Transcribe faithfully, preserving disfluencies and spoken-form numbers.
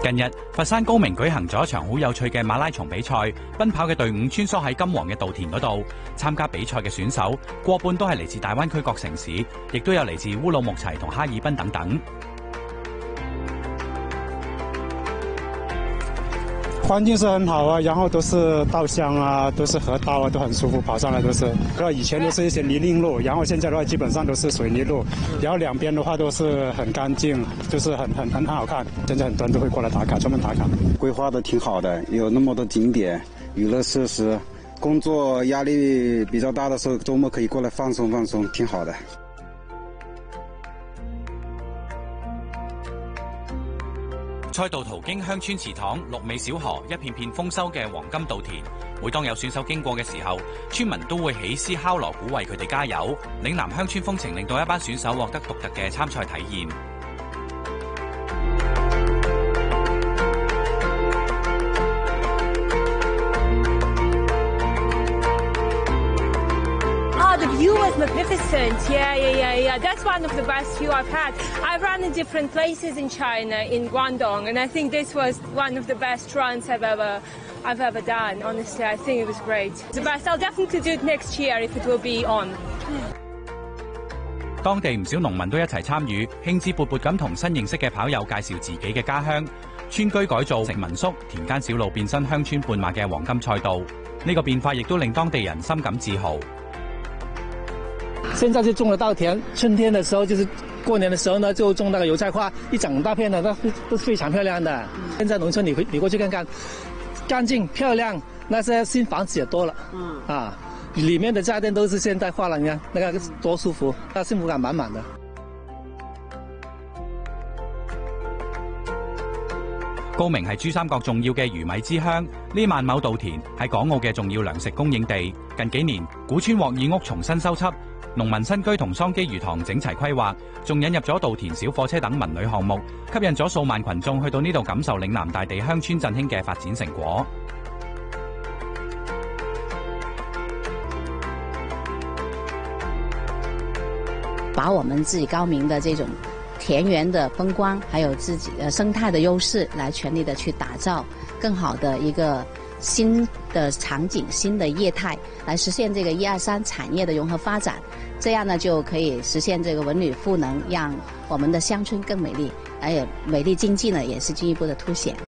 近日，佛山高明舉行咗一場好有趣嘅馬拉松比賽，奔跑嘅隊伍穿梭喺金黃嘅稻田嗰度。參加比賽嘅選手過半都係嚟自大灣區各城市，亦都有嚟自烏魯木齊同哈爾濱等等。 環境是很好啊，然後都是稻香啊，都是河道啊，都很舒服，跑上來都是。以前都是一些泥濘路，然後現在的話基本上都是水泥路，然後兩邊的話都是很乾淨，就是很很很好看。現在很多人都會過來打卡，專門打卡。 規劃得挺好的，有那麼多景點、娛樂設施，工作壓力比較大的時候，周末可以過來放鬆放鬆，挺好的。 賽道途經鄉村祠堂、綠尾小河、一片片豐收嘅黃金稻田。每當有選手經過嘅時候，村民都會起獅敲鑼鼓為佢哋加油。嶺南鄉村風情令到一班選手獲得獨特嘅參賽體驗。 The view was magnificent. Yeah, yeah, yeah, yeah. That's one of the best view I've had. I've run in different places in China, in Guangdong, and I think this was one of the best runs I've ever, I've ever done. Honestly, I think it was great. The best. I'll definitely do it next year if it will be on. 當地唔少農民都一齊參與，興致勃勃咁同新認識嘅跑友介紹自己嘅家鄉。村居改造成民宿，田間小路變身鄉村半馬嘅黃金賽道。呢個變化亦都令當地人深感自豪。 現在就種了稻田，春天的時候就是過年的時候呢，就種那個油菜花，一整大片的，那都是非常漂亮的。現在農村你回你過去看看，乾淨漂亮，那些新房子也多了，嗯啊，裡面的家電都是現代化了，你看那個多舒服，那幸福感滿滿的。 高明係珠三角重要嘅魚米之鄉，呢萬畝稻田係港澳嘅重要糧食供應地。近幾年，古村獲意屋重新修葺，農民新居同桑基魚塘整齊規劃，仲引入咗稻田小火車等文旅項目，吸引咗數萬群眾去到呢度感受嶺南大地鄉村振興嘅發展成果。 把我們自己高明的這種田園的風光，還有自己的生態的優勢，來全力的去打造更好的一個新的場景、新的業態，來實現這個一二三產業的融合發展。這樣呢，就可以實現這個文旅賦能，讓我們的鄉村更美麗，還有美麗經濟呢，也是進一步的凸顯。